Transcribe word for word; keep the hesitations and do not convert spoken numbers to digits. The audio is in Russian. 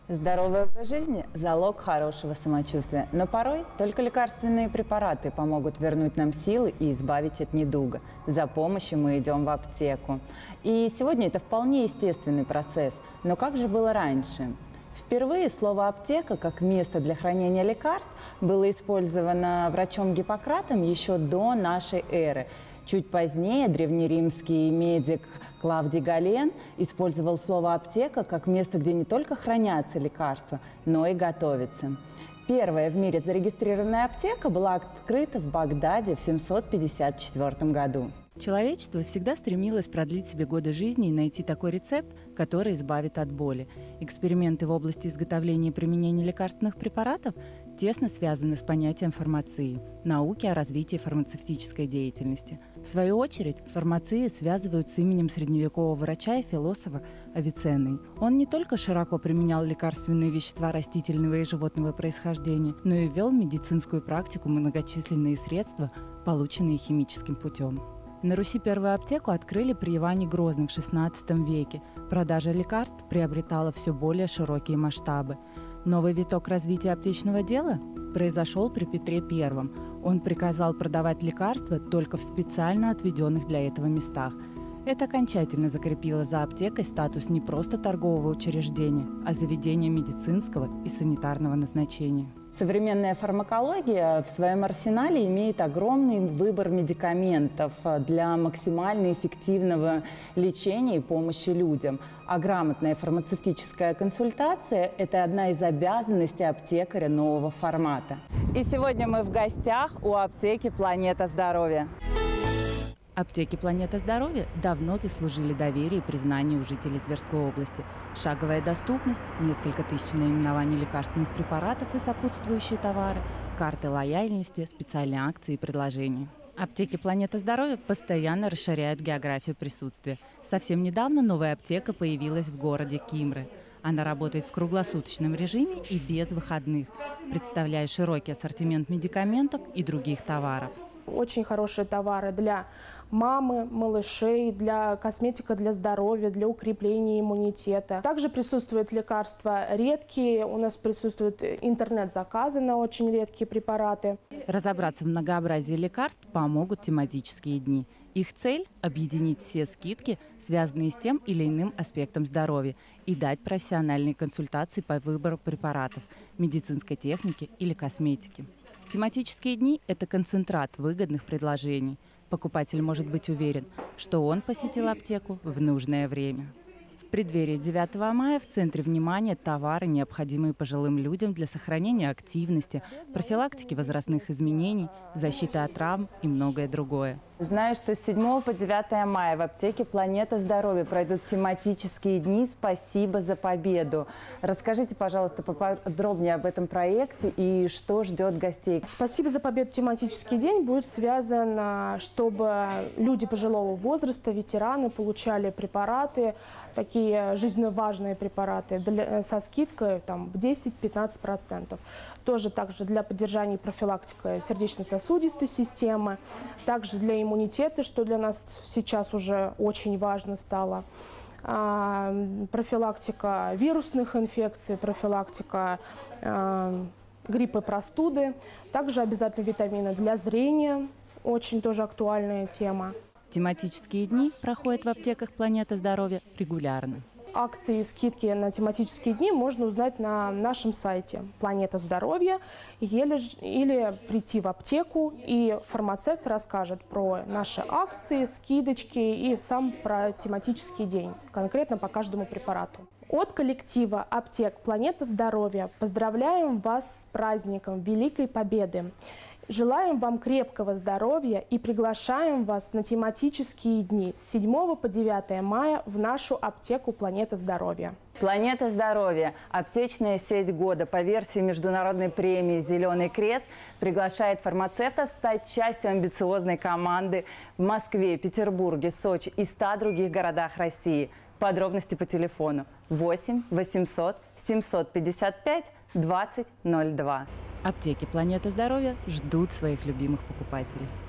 Здоровый образ жизни – залог хорошего самочувствия. Но порой только лекарственные препараты помогут вернуть нам силы и избавить от недуга. За помощью мы идем в аптеку. И сегодня это вполне естественный процесс. Но как же было раньше? Впервые слово «аптека» как место для хранения лекарств было использовано врачом Гиппократом еще до нашей эры. Чуть позднее древнеримский медик Клавдий Гален использовал слово «аптека» как место, где не только хранятся лекарства, но и готовятся. Первая в мире зарегистрированная аптека была открыта в Багдаде в семьсот пятьдесят четвёртом году. Человечество всегда стремилось продлить себе годы жизни и найти такой рецепт, который избавит от боли. Эксперименты в области изготовления и применения лекарственных препаратов тесно связаны с понятием фармации, науки о развитии фармацевтической деятельности. В свою очередь, фармацию связывают с именем средневекового врача и философа Авиценны. Он не только широко применял лекарственные вещества растительного и животного происхождения, но и ввел в медицинскую практику многочисленные средства, полученные химическим путем. На Руси первую аптеку открыли при Иване Грозном в шестнадцатом веке. Продажа лекарств приобретала все более широкие масштабы. Новый виток развития аптечного дела произошел при Петре Первом. Он приказал продавать лекарства только в специально отведенных для этого местах. Это окончательно закрепило за аптекой статус не просто торгового учреждения, а заведения медицинского и санитарного назначения. Современная фармакология в своем арсенале имеет огромный выбор медикаментов для максимально эффективного лечения и помощи людям. А грамотная фармацевтическая консультация – это одна из обязанностей аптекаря нового формата. И сегодня мы в гостях у аптеки «Планета здоровья». Аптеки «Планета здоровья» давно заслужили доверие и признание у жителей Тверской области. Шаговая доступность, несколько тысяч наименований лекарственных препаратов и сопутствующие товары, карты лояльности, специальные акции и предложения. Аптеки «Планета здоровья» постоянно расширяют географию присутствия. Совсем недавно новая аптека появилась в городе Кимры. Она работает в круглосуточном режиме и без выходных, представляя широкий ассортимент медикаментов и других товаров. Очень хорошие товары для мамы, малышей, для косметика для здоровья, для укрепления иммунитета. Также присутствуют лекарства редкие, у нас присутствуют интернет-заказы на очень редкие препараты. Разобраться в многообразии лекарств помогут тематические дни. Их цель – объединить все скидки, связанные с тем или иным аспектом здоровья, и дать профессиональные консультации по выбору препаратов, медицинской техники или косметики. Тематические дни – это концентрат выгодных предложений. Покупатель может быть уверен, что он посетил аптеку в нужное время. В преддверии девятого мая в центре внимания товары, необходимые пожилым людям для сохранения активности, профилактики возрастных изменений, защиты от травм и многое другое. Знаю, что с седьмого по девятое мая в аптеке «Планета здоровья» пройдут тематические дни «Спасибо за победу». Расскажите, пожалуйста, поподробнее об этом проекте и что ждет гостей. «Спасибо за победу» тематический день будет связан, чтобы люди пожилого возраста, ветераны, получали препараты, такие жизненно важные препараты для, со скидкой там, в десять-пятнадцать процентов. Тоже также для поддержания и профилактики сердечно-сосудистой системы, также для иммунитета, что для нас сейчас уже очень важно стало. А, профилактика вирусных инфекций, профилактика а, гриппа и простуды. Также обязательно витамины для зрения, очень тоже актуальная тема. Тематические дни проходят в аптеках «Планета здоровья» регулярно. Акции и скидки на тематические дни можно узнать на нашем сайте «Планета здоровья» или, или прийти в аптеку, и фармацевт расскажет про наши акции, скидочки и сам про тематический день, конкретно по каждому препарату. От коллектива аптек «Планета здоровья» поздравляем вас с праздником Великой Победы. Желаем вам крепкого здоровья и приглашаем вас на тематические дни с седьмого по девятое мая в нашу аптеку «Планета здоровья». «Планета здоровья» – аптечная сеть года по версии международной премии «Зеленый крест» приглашает фармацевтов стать частью амбициозной команды в Москве, Петербурге, Сочи и ста других городах России. Подробности по телефону восемь восемьсот семьсот пятьдесят пять двадцать ноль два. Аптеки «Планета здоровья» ждут своих любимых покупателей.